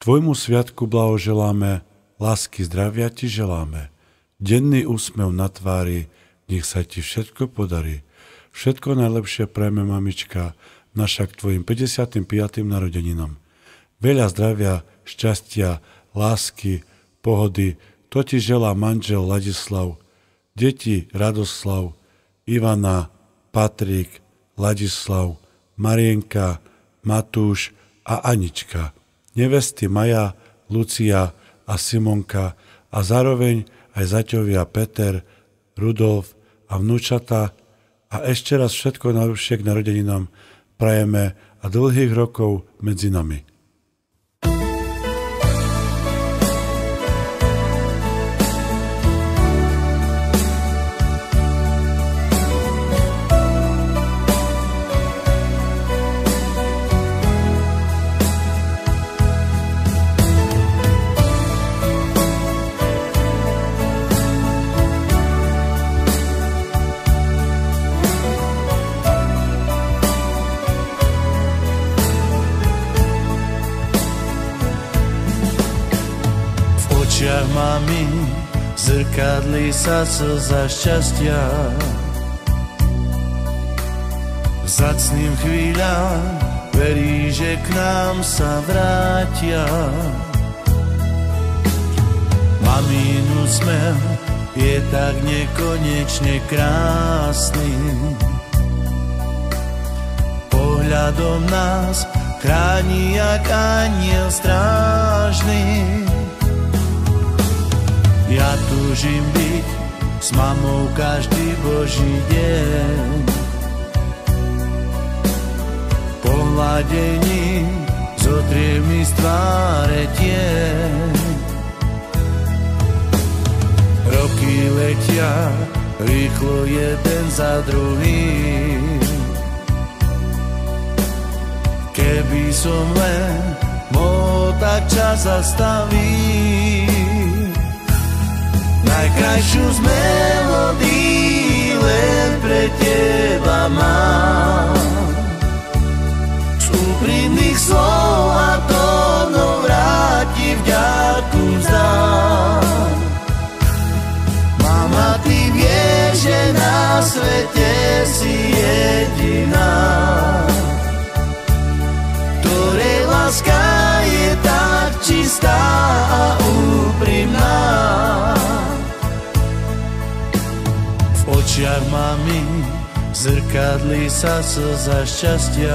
Tvojmu sviatku blahoželáme, lásky zdravia ti želáme. Denný úsmev na tvári, nech sa ti všetko podarí. Všetko najlepšie prajme, mamička, naša k tvojim 55. narodeninom. Veľa zdravia, šťastia, lásky, pohody, to ti želá manžel Ladislav, deti Radoslav, Ivana, Patrik, Ladislav, Marienka, Matúš a Anička, nevesty Maja, Lucia a Simonka a zároveň aj zaťovia Peter, Rudolf a vnúčata a ešte raz všetko najlepšie k narodeninám prajeme a dlhých rokov medzi nami. Mami, zrkadlí sa slza šťastia, vzácnym chvíľam verí, že k nám sa vrátia. Mamín úsmev je tak nekonečne krásny, pohľadom nás chráni jak anjel strážny. Ja túžim byť s mamou každý Boží deň, pohľadením zotrie mi z tváre tieň. Roky letia rýchlo jeden za druhým, keby som len mohol tak čas zastaviť. Najkrajšiu z melódií len pre teba mám, z úprimných slov a tónov rád ti vďaku vzdám. Mama, ty vieš, že na svete si jediná, ktorej láska je tak čistá a úprimná. V očiach mami zrkadlí sa slza šťastia,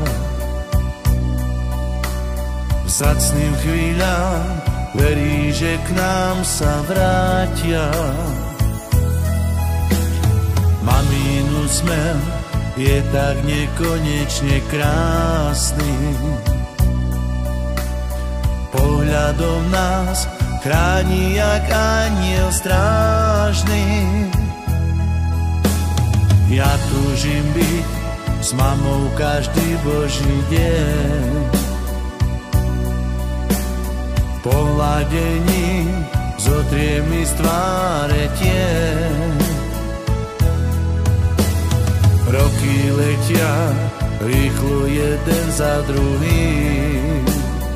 vzácnym chvíľam verí, že k nám sa vrátia. Mamín úsmev je tak nekonečne krásny, pohľadom nás chráni jak anjel strážny. Ja túžim byť s mamou každý Boží deň, pohľadením zotrie mi z tváre tieň. Roky letia rýchlo jeden za druhým,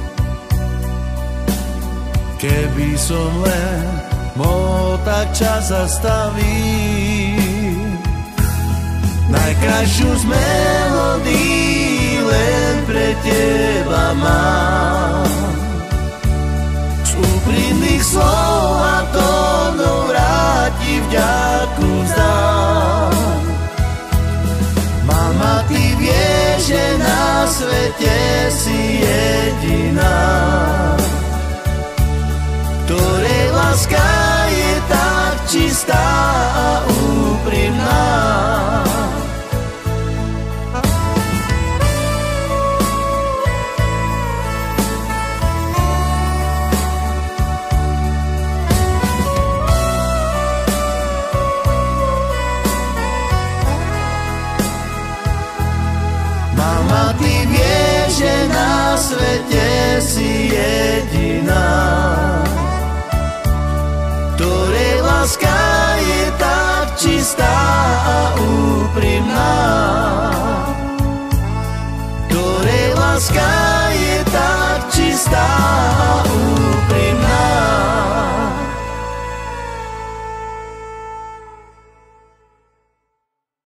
keby som len mohol tak čas zastaviť. Najkrajšiu z melódií len pre teba mám, z úprimných slov a tónov rád ti vďaku vzdám. Mama, ty vieš, že na svete si jediná, ktorej láska je tak čistá a úprimná. Mama, ty vieš, že na svete si jediná, ktorej láska je tak čistá a úprimná, ktorej láska je tak čistá